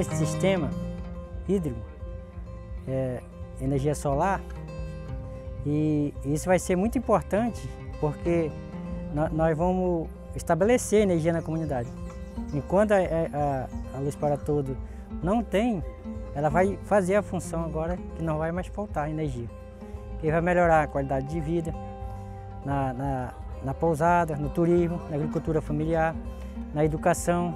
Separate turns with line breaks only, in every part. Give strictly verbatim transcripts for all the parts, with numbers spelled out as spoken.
esse sistema hídrico, é, energia solar, e isso vai ser muito importante porque nós vamos estabelecer energia na comunidade. Enquanto a, a, a Luz para Todos não tem, ela vai fazer a função agora que não vai mais faltar energia. E vai melhorar a qualidade de vida na, na, na pousada, no turismo, na agricultura familiar, na educação.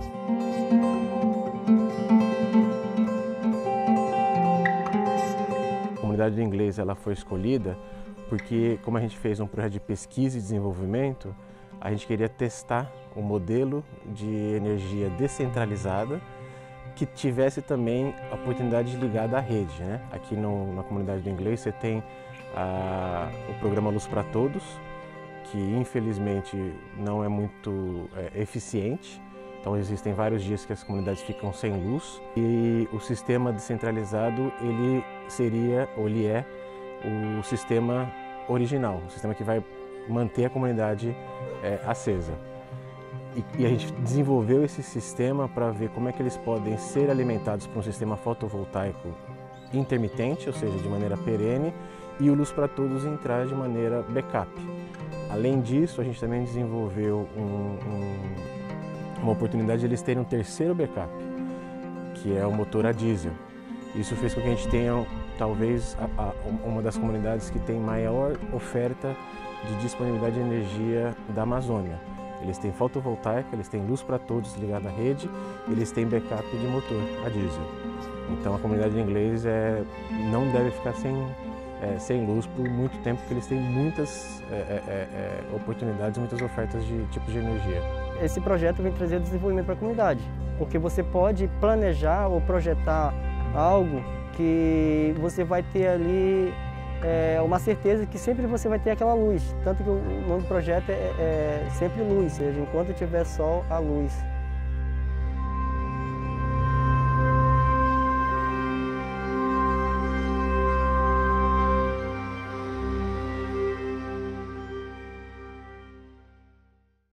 A comunidade do inglês ela foi escolhida porque, como a gente fez um projeto de pesquisa e desenvolvimento, a gente queria testar um modelo de energia descentralizada que tivesse também a oportunidade de ligar à rede, né? Aqui no, na comunidade do inglês você tem a, o programa Luz para Todos, que infelizmente não é muito é, eficiente. Então existem vários dias que as comunidades ficam sem luz e o sistema descentralizado ele seria, ou ele é, o sistema original, o sistema que vai manter a comunidade é, acesa. E, e a gente desenvolveu esse sistema para ver como é que eles podem ser alimentados por um sistema fotovoltaico intermitente, ou seja, de maneira perene, e o Luz para Todos entrar de maneira backup. Além disso, a gente também desenvolveu um, um, uma oportunidade de eles terem um terceiro backup, que é o motor a diesel. Isso fez com que a gente tenha, talvez, a, a, uma das comunidades que tem maior oferta de disponibilidade de energia da Amazônia. Eles têm fotovoltaica, eles têm Luz para Todos ligada à rede, eles têm backup de motor a diesel. Então a comunidade de inglês é, não deve ficar sem, é, sem luz por muito tempo, porque eles têm muitas é, é, é, oportunidades, muitas ofertas de tipos de energia.
Esse projeto vem trazer desenvolvimento para a comunidade, porque você pode planejar ou projetar algo que você vai ter ali é, uma certeza que sempre você vai ter aquela luz. Tanto que o nome do projeto é, é sempre luz, ou seja, enquanto tiver sol, a luz.